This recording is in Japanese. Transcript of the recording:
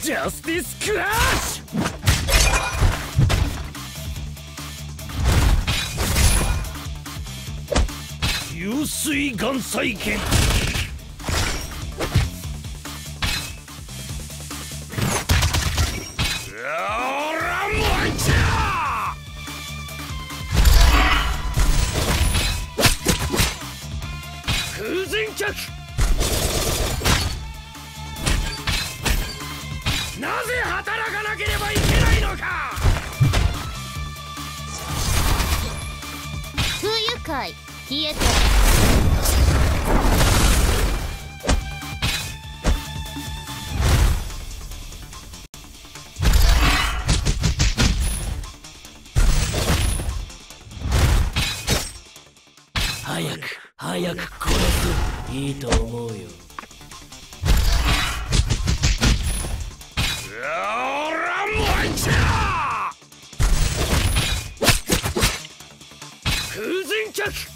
ジャスティスクラッシュ流水岩彩剣空前脚なぜ働かなければいけないのか。 不愉快消えて。 早く殺す。いいと思うよ。空前脚